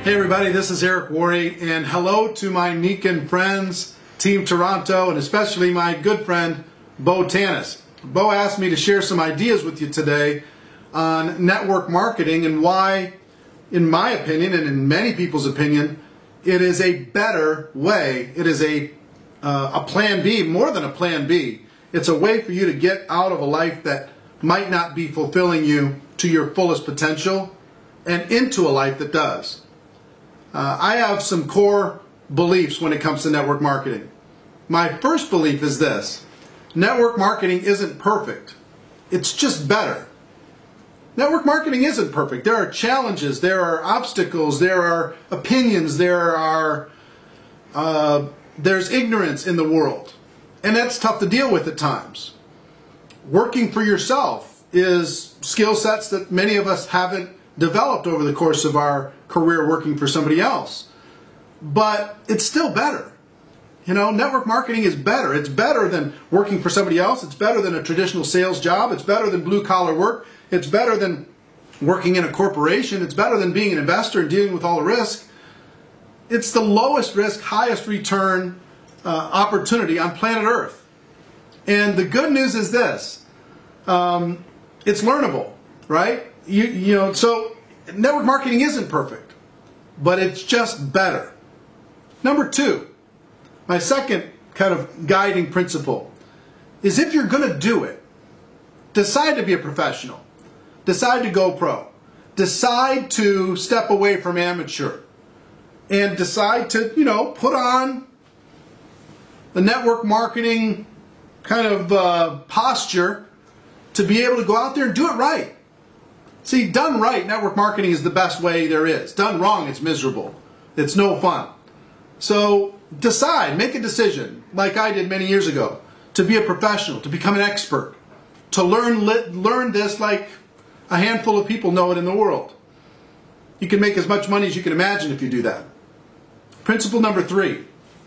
Hey everybody, this is Eric Worre, and hello to my Niken friends, Team Toronto, and especially my good friend, Bo Tanis. Bo asked me to share some ideas with you today on network marketing and why, in my opinion, and in many people's opinion, it is a better way. It is a plan B, more than a plan B. It's a way for you to get out of a life that might not be fulfilling you to your fullest potential and into a life that does. I have some core beliefs when it comes to network marketing. My first belief is this: network marketing isn't perfect. It's just better. Network marketing isn't perfect. There are challenges, there are obstacles, there are opinions, there's ignorance in the world. And that's tough to deal with at times. Working for yourself is skill sets that many of us haven't developed over the course of our career working for somebody else. But it's still better. You know, network marketing is better. It's better than working for somebody else. It's better than a traditional sales job. It's better than blue-collar work. It's better than working in a corporation. It's better than being an investor and dealing with all the risk. It's the lowest risk, highest return opportunity on planet Earth. And the good news is this: it's learnable, right? So network marketing isn't perfect, but it's just better. Number two, my second kind of guiding principle is, if you're going to do it, decide to be a professional. Decide to go pro. Decide to step away from amateur. And decide to, put on the network marketing kind of posture to be able to go out there and do it right. See, done right, network marketing is the best way there is. Done wrong, it's miserable. It's no fun. So decide, make a decision, like I did many years ago, to be a professional, to become an expert, to learn this like a handful of people know it in the world. You can make as much money as you can imagine if you do that. Principle number three: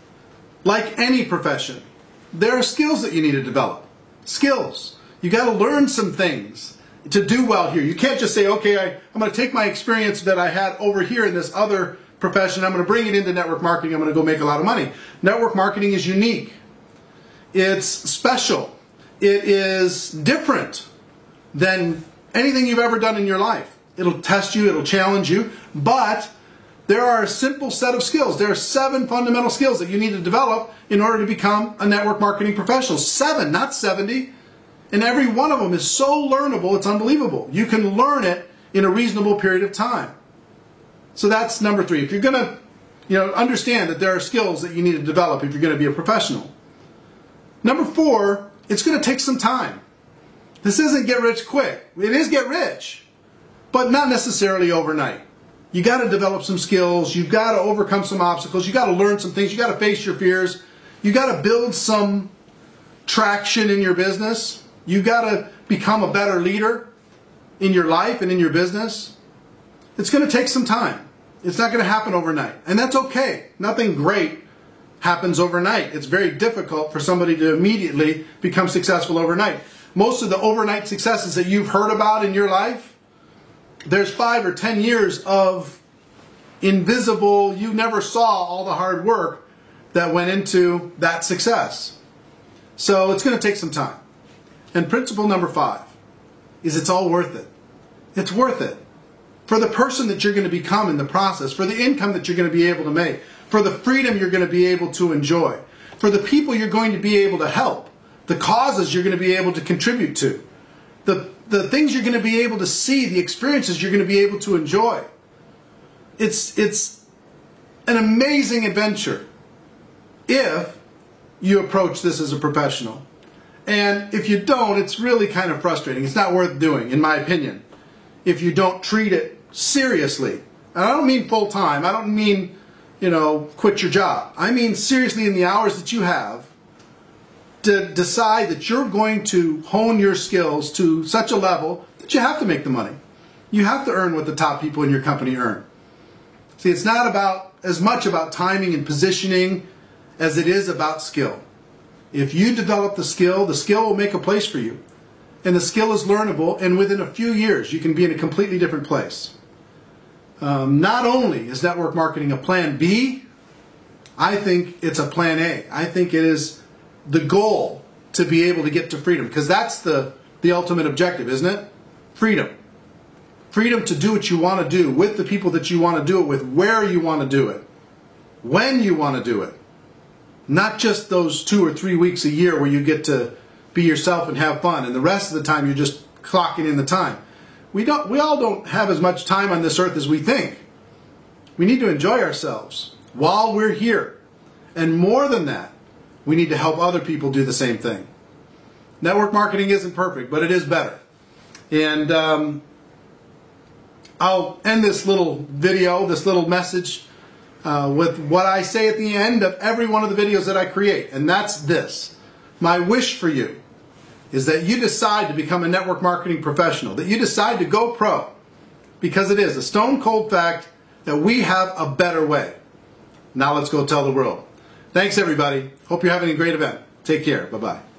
like any profession, there are skills that you need to develop. Skills. You got to learn some things to do well here. You can't just say, okay, I'm going to take my experience that I had over here in this other profession, I'm going to bring it into network marketing, I'm going to go make a lot of money. Network marketing is unique. It's special. It is different than anything you've ever done in your life. It'll test you, it'll challenge you, but there are a simple set of skills. There are 7 fundamental skills that you need to develop in order to become a network marketing professional. 7, not 70. And every one of them is so learnable, it's unbelievable. You can learn it in a reasonable period of time. So that's number 3. If you're going to understand that there are skills that you need to develop if you're going to be a professional. Number 4, it's going to take some time. This isn't get rich quick. It is get rich, but not necessarily overnight. You got to develop some skills. You've got to overcome some obstacles. You got to learn some things. You got to face your fears. You got to build some traction in your business. You got to become a better leader in your life and in your business. It's going to take some time. It's not going to happen overnight, and that's okay. Nothing great happens overnight. It's very difficult for somebody to immediately become successful overnight. Most of the overnight successes that you've heard about in your life, there's 5 or 10 years of invisible, you never saw all the hard work that went into that success. So it's going to take some time. And principle number 5 is, it's all worth it. It's worth it. For the person that you're going to become in the process, for the income that you're going to be able to make, for the freedom you're going to be able to enjoy, for the people you're going to be able to help, the causes you're going to be able to contribute to, the things you're going to be able to see, the experiences you're going to be able to enjoy. It's an amazing adventure if you approach this as a professional. And if you don't, it's really kind of frustrating. It's not worth doing, in my opinion, if you don't treat it seriously. And I don't mean full-time. I don't mean, quit your job. I mean seriously, in the hours that you have, to decide that you're going to hone your skills to such a level that you have to make the money. You have to earn what the top people in your company earn. See, it's not as much about timing and positioning as it is about skill. If you develop the skill will make a place for you. And the skill is learnable, and within a few years you can be in a completely different place. Not only is network marketing a plan B, I think it's a plan A. I think it is the goal to be able to get to freedom, because that's the ultimate objective, isn't it? Freedom. Freedom to do what you want to do with the people that you want to do it with, where you want to do it, when you want to do it. Not just those 2 or 3 weeks a year where you get to be yourself and have fun, and the rest of the time you're just clocking in the time. We all don't have as much time on this earth as we think. We need to enjoy ourselves while we're here. And more than that, we need to help other people do the same thing. Network marketing isn't perfect, but it is better. And I'll end this little video, this little message, with what I say at the end of every one of the videos that I create. And that's this. My wish for you is that you decide to become a network marketing professional, that you decide to go pro, because it is a stone cold fact that we have a better way. Now let's go tell the world. Thanks everybody. Hope you're having a great event. Take care. Bye-bye.